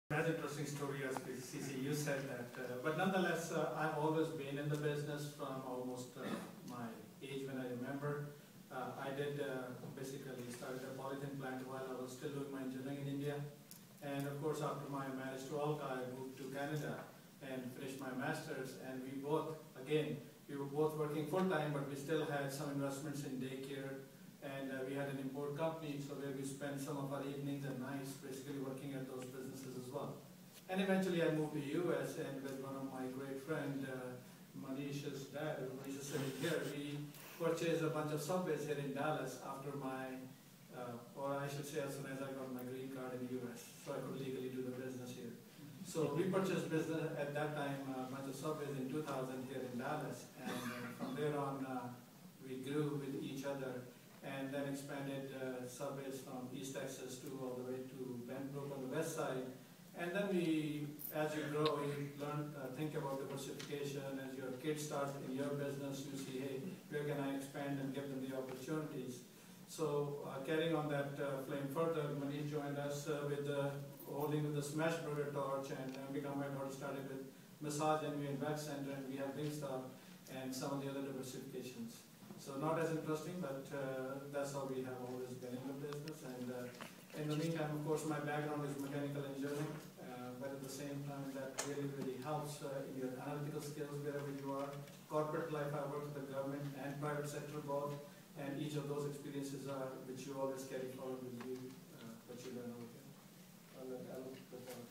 As interesting story as CC, you said that, but nonetheless, I've always been in the business from almost my age when I remember. I did basically started a polythene plant while I was still doing my engineering in India. And of course, after my marriage to Alka, I moved to Canada and finished my master's. And we both, again, we were both working full time, but we still had some investments in daycare. And we had an import company, so where we spent some of our evenings and nights basically working at those businesses as well. And eventually I moved to US, and with one of my great friend, Manish's dad, Manish is sitting here, we purchased a bunch of Subways here in Dallas after my, or I should say as soon as I got my green card in the US, so I could legally do the business here. So we purchased business at that time, a bunch of Subways in 2000 here in Dallas, and from there on we grew with each other. And then expanded Subways from East Texas to all the way to Benbrook on the west side. And then we, as you grow, you learn, think about diversification. As your kids start in your business, you see, hey, where can I expand and give them the opportunities? So carrying on that flame further, Manish joined us with holding with the Smash Burger torch, and become my daughter started with Massage and Rec Center, and we have Wingstop and some of the other diversifications. So not as interesting, but that's how we have always been in the business. And in the meantime, of course, my background is mechanical engineering, but at the same time, that really, really helps in your analytical skills wherever you are. Corporate life, I work with the government and private sector both, and each of those experiences are, which you always carry forward with you, what you learn over here. I'll put that over to you.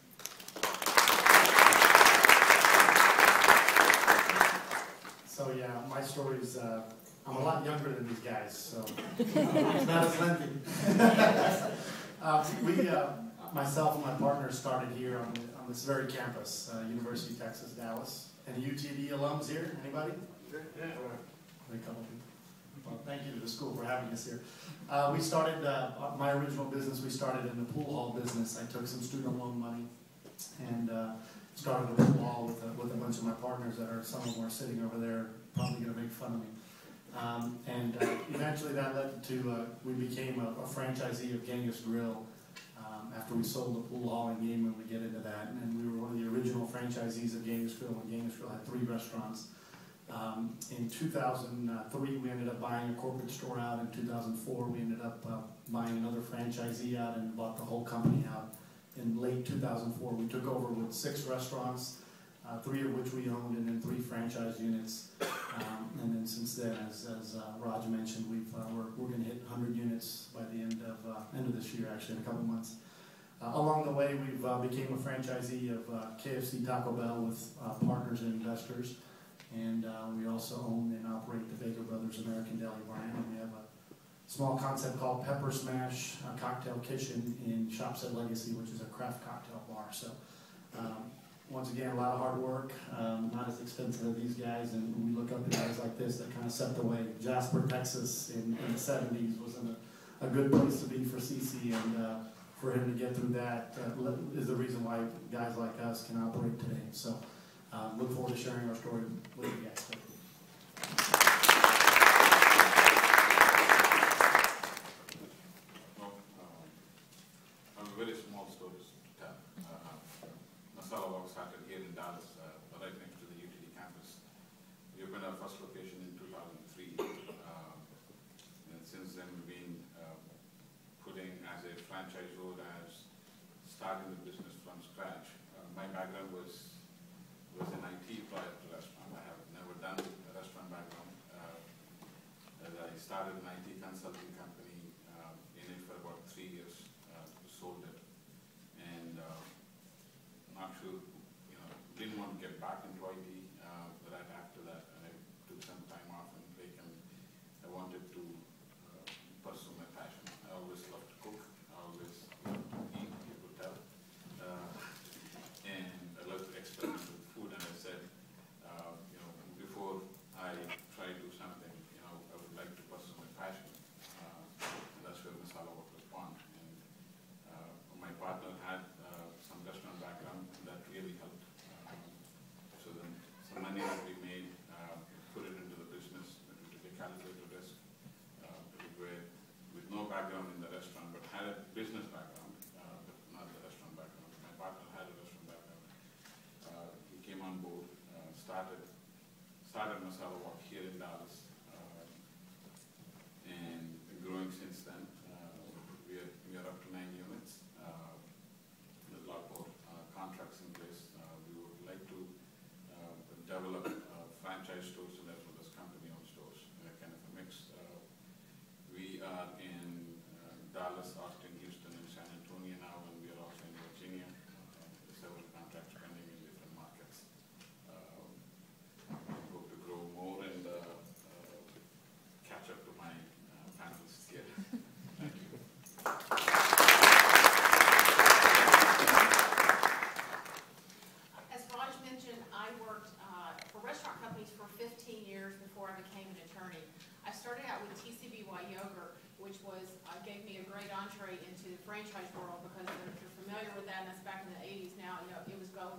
So yeah, my story is, I'm a lot younger than these guys, so it's not as lengthy. Myself and my partner started here on this very campus, University of Texas, Dallas. Any UTD alums here? Anybody? Yeah. A couple people. Well, thank you to the school for having us here. We started, my original business, we started in the pool hall business. I took some student loan money and started a pool hall with a bunch of my partners that are, some of them are sitting over there, probably going to make fun of me. Eventually that led to, we became a franchisee of Genghis Grill after we sold the pool hall in Game, when we get into that. And we were one of the original franchisees of Genghis Grill, when Genghis Grill had 3 restaurants. In 2003, we ended up buying a corporate store out. In 2004, we ended up buying another franchisee out and bought the whole company out. In late 2004, we took over with 6 restaurants, 3 of which we owned, and then 3 franchise units. And then since then, as Raj mentioned, we're going to hit 100 units by the end of this year, actually, in a couple months. Along the way, we've became a franchisee of KFC, Taco Bell with partners and investors. And we also own and operate the Baker Brothers American Deli brand. And we have a small concept called Pepper Smash Cocktail Kitchen in Shops at Legacy, which is a craft cocktail bar. So once again, a lot of hard work, not as expensive as these guys, and we look up to guys like this that kind of set the way. Jasper, Texas in the 70s wasn't a good place to be for CC, and for him to get through that is the reason why guys like us can operate today. So look forward to sharing our story with you guys. Very small stories to tell. Masala Walk started here in Dallas, right next to the UTD campus. We opened our first location in 2003. And since then, we've been putting as a franchisor, as starting the business from scratch. My background was in IT prior to restaurant. I have never done a restaurant background. As I started an IT consulting company in it for about 3 years. Sold it, and not sure, didn't want to get back into IT right after that, and I took some time off and break, and I wanted to pursue my passion. I always loved to cook, I always loved to eat, you could tell,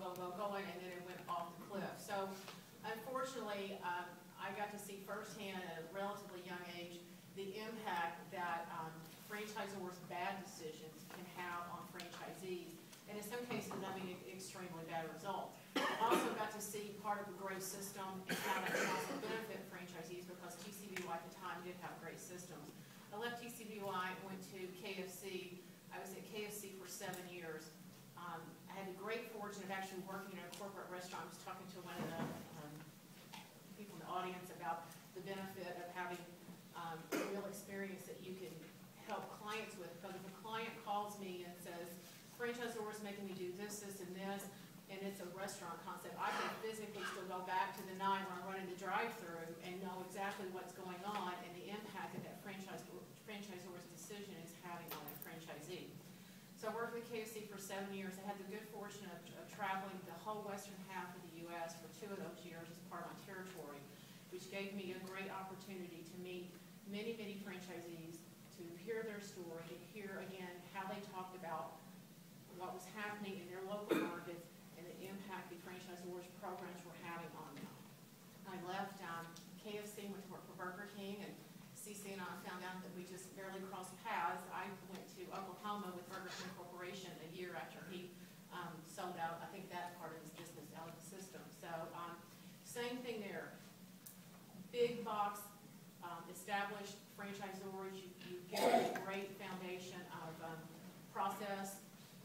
going, and then it went off the cliff. So unfortunately, I got to see firsthand at a relatively young age the impact that franchisors' bad decisions can have on franchisees, and in some cases, I mean, extremely bad results. I also got to see part of the GRACE system and how that can also benefit franchisees, because TCBY at the time did have great systems. I left TCBY and went to KFC. I was at KFC for 7 years. I had the great fortune of actually working in a corporate restaurant. I was talking to one of the people in the audience about the benefit of having a real experience that you can help clients with. Because if a client calls me and says, franchisor is making me do this, this, and this, and it's a restaurant concept, I can physically still go back to the night when I'm running the drive-through and know exactly what's going on and the impact that franchisor's decision is having on a franchisee. So I worked with KFC for 7 years. I had the good fortune of traveling the whole western half of the U.S. for 2 of those years as part of my territory, which gave me a great opportunity to meet many, many franchisees, to hear their story, to hear again how they talked about what was happening in their local markets and the impact the franchisors' programs were having on them. I left KFC, went to work for Burger King, and CC and I found out that we just barely crossed paths. I went to Oklahoma with Burger King Corporation a year after he sold out, I think, that part of his business out of the system. So same thing there. Big box, established franchisors, you get a great foundation of process,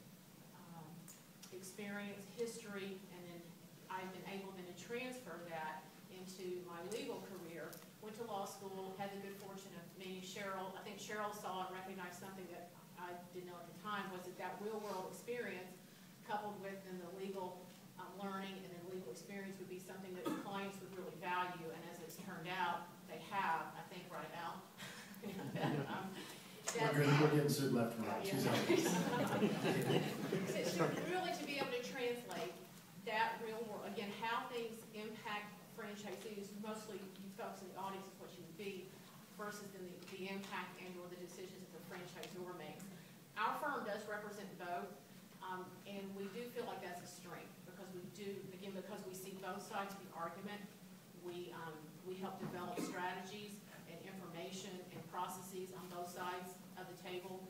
experience, history, and then I've been able then to transfer that into my legal career. Went to law school, had the good fortune of meeting Cheryl. I think Cheryl saw and recognized something that I didn't know at the time, was that real world experience coupled with then the legal learning and then legal experience would be something that clients would really value, and as it's turned out, they have, I think, right, Al? We're getting sued left and right. She's out. Really to be able to translate that real world, again, how things impact franchisees, mostly you folks in the audience is what you would be, versus then the impact and or the decisions that the franchisor makes. Our firm does represent both, and we do feel like that's a strength, because we do, again, because we see both sides of the argument, we help develop strategies and information and processes on both sides of the table